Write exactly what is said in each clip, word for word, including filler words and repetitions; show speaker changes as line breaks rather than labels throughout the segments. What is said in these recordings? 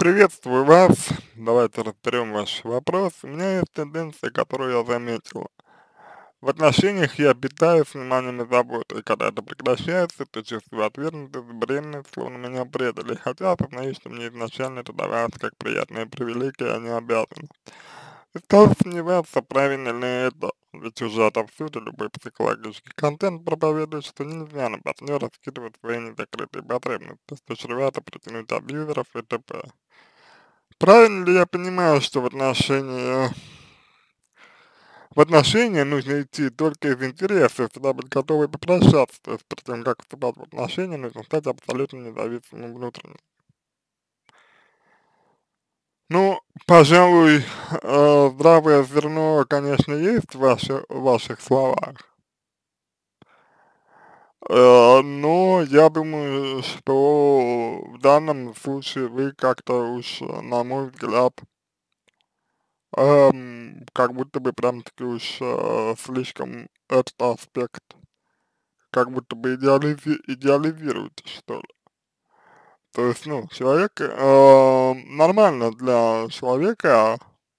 Приветствую вас. Давайте разберем ваш вопрос. У меня есть тенденция, которую я заметил. В отношениях я питаюсь вниманием и заботой. Когда это прекращается, то чувствую отвергнутость, бренность, словно меня предали. Хотя осознаю, что мне изначально это давалось как приятная привилегия, а не обязанность. И стал сомневаться, правильно ли это. Ведь уже отовсюду любой психологический контент проповедует, что нельзя на партнера скидывать свои незакрытые потребности, что чревато притянуть абьюзеров и т.п. Правильно ли я понимаю, что в отношении в отношения нужно идти только из интереса, всегда быть готовой попрощаться, то есть перед тем, как вступать в отношения, нужно стать абсолютно независимым внутренне. Ну, пожалуй, э, здравое зерно, конечно, есть в ваши в ваших словах, э, но я думаю, что в данном случае вы как-то уж, э, на мой взгляд, Ам, как будто бы прям-таки уж, э, слишком этот аспект, как будто бы идеализи идеализируете, что ли. То есть, ну, человек, э, нормально для человека,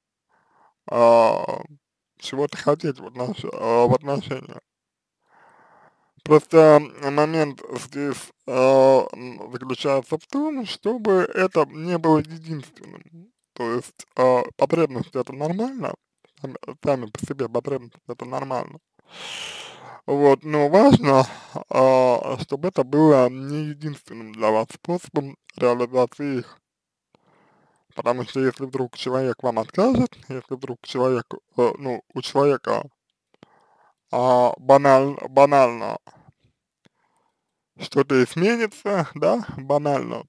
а, чего-то хотеть в отнош а, в отношениях. Просто момент здесь, э, м, заключается в том, чтобы это не было единственным. То есть, э, потребность — это нормально, сами сами по себе потребности — это нормально. Вот, но важно, а, чтобы это было не единственным для вас способом реализации их. Потому что если вдруг человек вам откажет, если вдруг человек, э, ну, у человека, а, баналь банально что-то изменится, да, банально,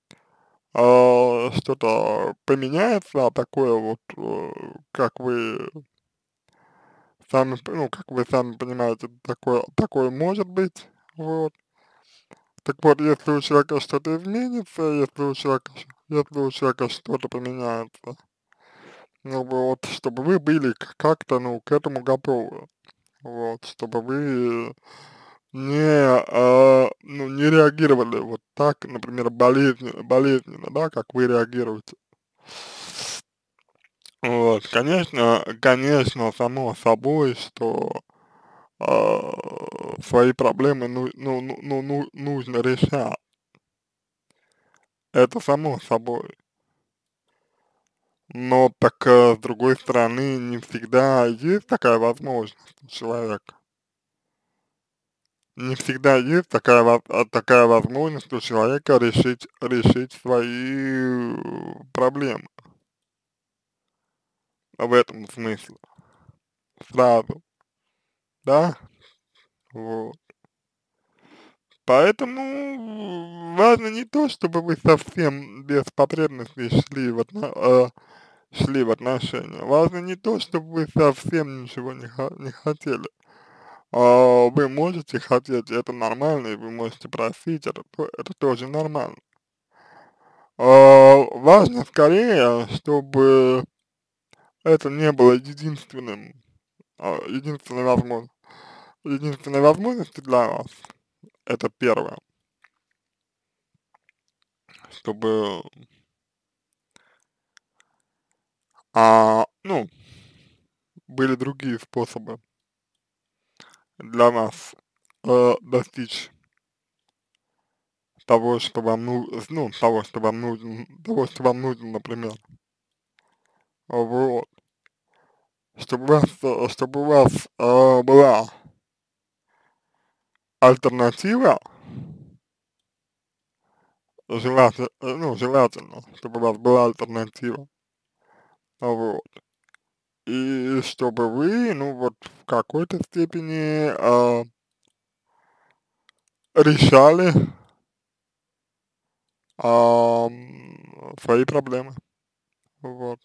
а, что-то поменяется, а такое вот, э, как вы сами, п ну, как вы сами понимаете, такое такое может быть, вот. Так вот, если у человека что-то изменится, если у человека ш если у человека что-то поменяется, ну вот, чтобы вы были к как-то, ну, к этому готовы. Вот, чтобы вы не, а, ну, не реагировали вот так, например, болезненно болезненно, да, как вы реагируете. Вот, конечно конечно, само собой, что, а, свои проблемы ну ну ну ну ну нужно решать. Это само собой. Но так, э, с другой стороны, не всегда есть такая возможность у человека. Не всегда есть такая во а, такая возможность у человека решить решить свои э, проблемы. В этом смысле. Сразу, да? Вот. Поэтому важно не то, чтобы вы совсем без потребностей шли в отно а, шли в отношения. Важно не то, чтобы вы совсем ничего не ха не хотели. А, вы можете хотеть, это нормально, и вы можете просить, это то это тоже нормально. А, важно скорее, чтобы это не было единственным, а, единственной возможно единственной возможностью для вас. Это первое. Чтобы, а, ну, были другие способы для вас, э, достичь того, что вам ну ну, того, что вам нужен того, что вам нужно, например. Вот. Чтобы у вас, э, чтобы у вас, э, была альтернатива, желательно, ну, желательно, чтобы у вас была альтернатива, вот. И чтобы вы, ну, вот в какой-то степени, а, решали, ам, свои проблемы, вот.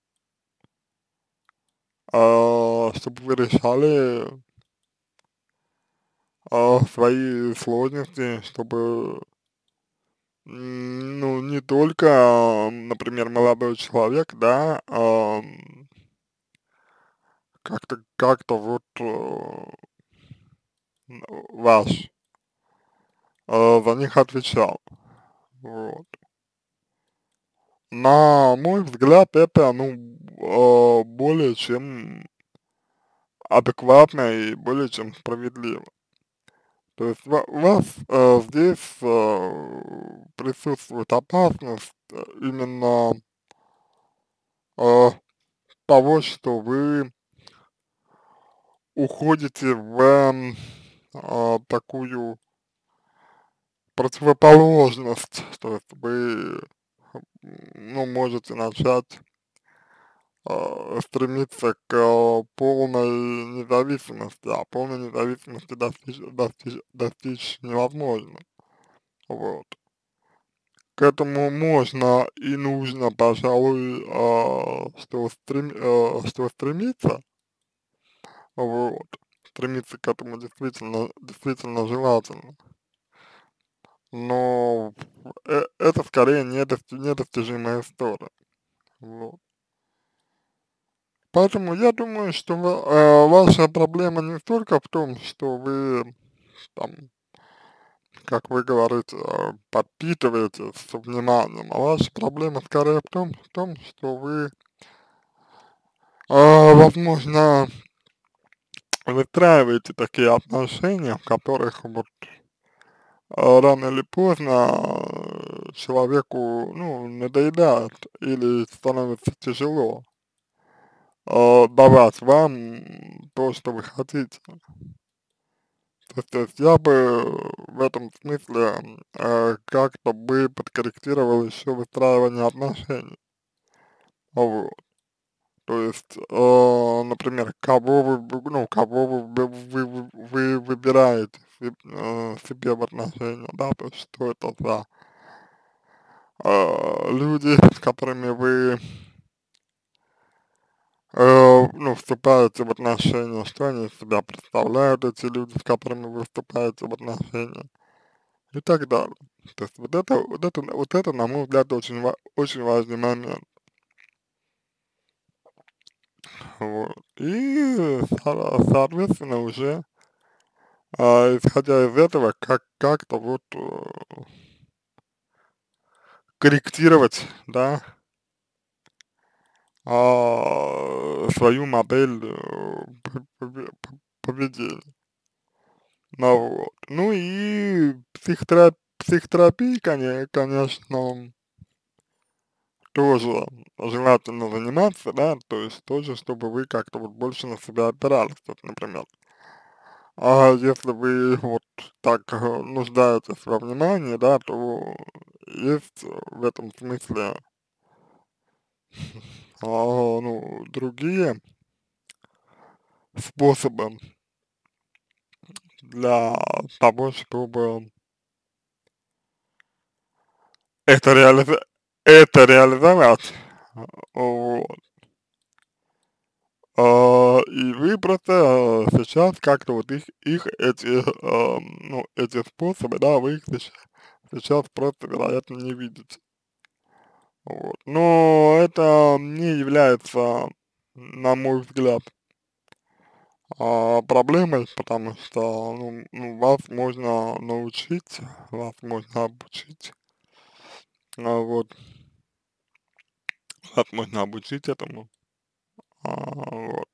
А, чтобы вы решали, а, свои сложности, чтобы, м, ну, не только, ам, например, молодой человек, да, ам, как-то как-то вот, э, н ваш, э, за них отвечал, вот. На мой взгляд, это, ну, э, более чем адекватно и более чем справедливо. То есть ва у вас, э, здесь, э, присутствует опасность, э, именно э, того, что вы уходите в, м, а, такую противоположность. То есть вы, м, ну, можете начать а, стремиться к а, полной независимости, а полной независимости достичь, достичь, достичь невозможно. Вот. К этому можно и нужно, пожалуй, а, что, стрем, а, что стремиться, вот, стремиться к этому действительно, действительно желательно, но э, это скорее недости, недостижимая история, вот. Поэтому я думаю, что ва- э, ваша проблема не только в том, что вы там, как вы говорите, э, подпитываете с вниманием, а ваша проблема скорее в том, в том, что вы, э, возможно, выстраиваете такие отношения, в которых вот э, рано или поздно э, человеку, ну, надоедает или становится тяжело э, давать вам то, что вы хотите. То есть, то есть я бы в этом смысле э, как-то бы подкорректировал еще выстраивание отношений. Вот. То есть, э, например, кого вы, б- ну, кого вы, вы, вы, вы вы выбираете се- э, себе в отношения, да, то есть, что это за э, люди, с которыми вы, э, ну, вступаете в отношения, что они из себя представляют, эти люди, с которыми вы вступаете в отношения, и так далее. То есть вот это, вот это, вот это, на мой взгляд, очень, ва- очень важный момент. Вот. И, со- соответственно, уже а, исходя из этого, как, как-то вот э, корректировать, да, а, свою модель э, п- пове- п- поведения. Ну, вот. Ну и психотера- психотерапией, коне- конечно, тоже желательно заниматься, да, то есть тоже, чтобы вы как-то вот больше на себя опирались, вот, например. А если вы вот так э, нуждаетесь во внимании, да, то есть в этом смысле, а, ну, другие способы для того, чтобы это реализовать, это реализовать. Вот. А, и вы просто а, сейчас как-то вот их, их эти, а, ну, эти способы, да, вы их сейчас, сейчас просто, вероятно, не видите. Вот. Но это не является, на мой взгляд, а, проблемой, потому что, ну, ну, вас можно научить, вас можно обучить, а, вот, вас можно обучить этому, а, вот.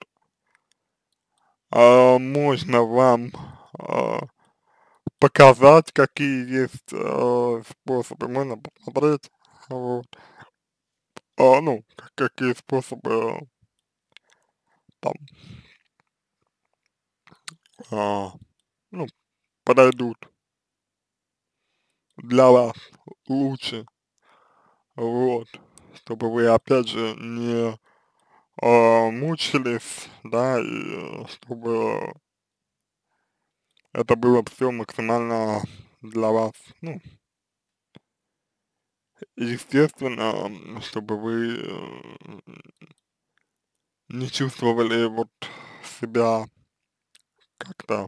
А, можно вам а, показать, какие есть э, способы, можно посмотреть, вот, а, ну, к- какие способы э, там, а, ну, подойдут для вас лучше, вот, чтобы вы, опять же, не а, мучились, да, и э, чтобы это было все максимально для вас, ну, естественно, м, чтобы вы э, не чувствовали вот себя как-то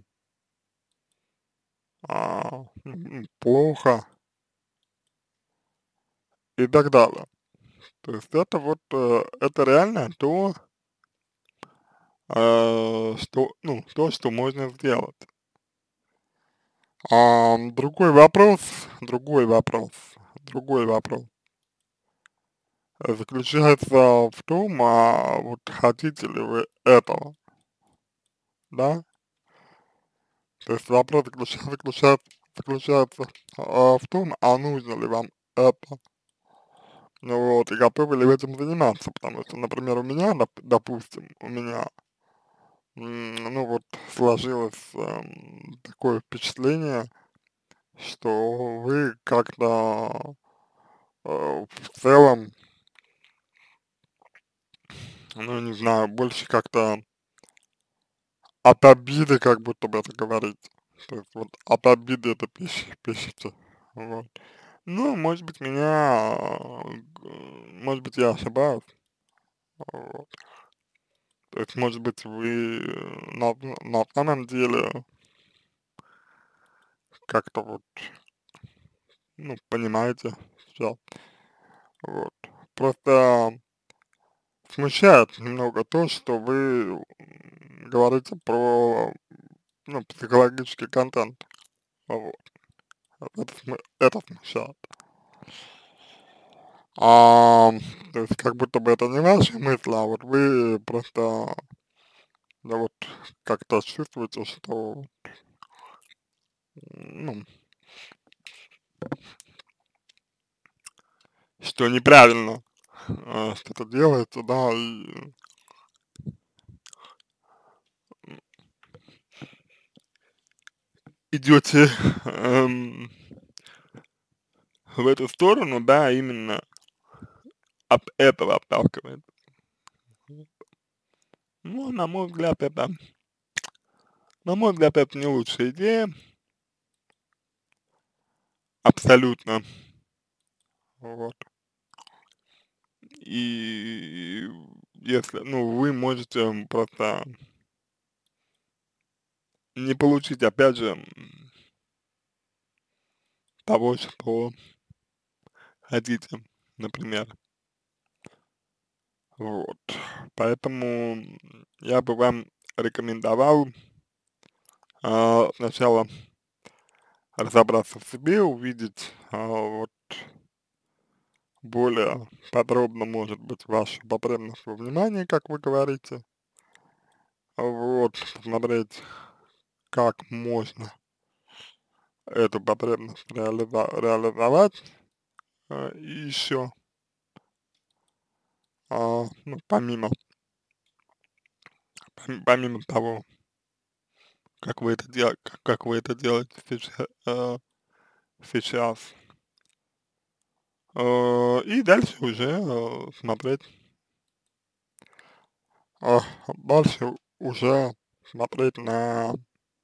а, м, плохо и так далее. То есть это вот, э, это реально то, э, что, ну, то, что можно сделать. Ам, другой вопрос, другой вопрос, другой вопрос. заключается в том, а, вот хотите ли вы этого, да? То есть вопрос заключа заключается заключается, а, в том, а нужно ли вам это. Ну вот, и готовы ли вы этим заниматься, потому что, например, у меня, доп допустим, у меня, м, ну вот сложилось, эм, такое впечатление, что вы как-то, э, в целом, ну не знаю, больше как-то от обиды как будто бы это говорите. То есть вот от обиды это пищ пишете. Вот. Ну, может быть, меня, а, г может быть, я ошибаюсь. Вот. То есть, может быть, вы э, на на самом деле как-то вот, ну, понимаете всё. Вот. Просто смущает немного то, что вы, м, говорите про, ну, психологический контент. Вот. Вот это см это смущает. Ам, то есть как будто бы это не ваши мысли, а вот вы просто, да, вот как-то чувствуете, что, ну, что неправильно, а, что-то делаете, да, и идете, эм, в эту сторону, да, именно от этого отталкивает. Ну, на мой взгляд, это, на мой взгляд, это не лучшая идея, абсолютно. Вот. И если, ну, вы можете просто не получить, опять же, м, того, что хотите, например. Вот. Поэтому м, я бы вам рекомендовал, а, сначала разобраться в себе, увидеть, а, вот более подробно, может быть, вашу потребность во внимании, как вы говорите. Вот, посмотреть, как можно эту потребность реализа реализовать. А, и еще, а, ну, помимо пом помимо того, как вы это дел как как вы это делаете сеч а, сейчас. А, и дальше уже, а, смотреть, а, дальше уже смотреть на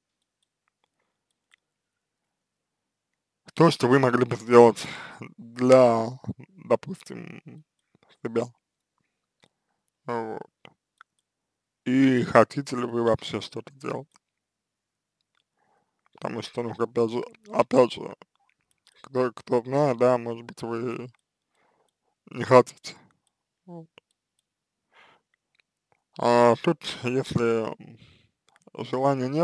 то, что вы могли бы сделать для, допустим, себя. Вот. И хотите ли вы вообще что-то делать? Потому что, ну, опять же, опять же, кто, кто знает, да, может быть, вы не хотите. Вот. А тут, если м, желания нет,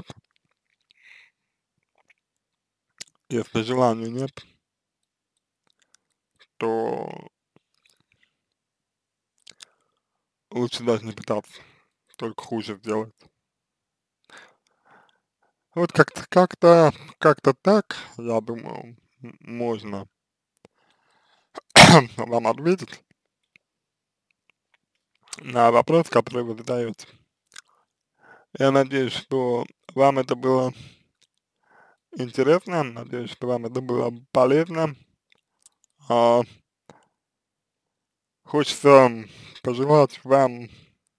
если желания нет, то лучше даже не пытаться, только хуже сделать. Вот как-то, как-то, как-то так, я думаю, м- можно вам ответить на вопрос, который вы задаете. Я надеюсь, что вам это было интересно, надеюсь, что вам это было полезно. А, хочется м, пожелать вам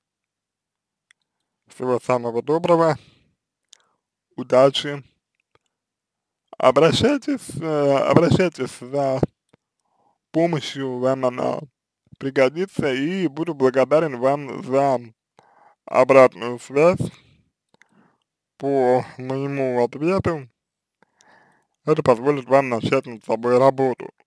всего самого доброго, удачи. Обращайтесь, э, обращайтесь за помощью, вам она пригодится, и буду благодарен вам за обратную связь по моему ответу. Это позволит вам начать над собой работу.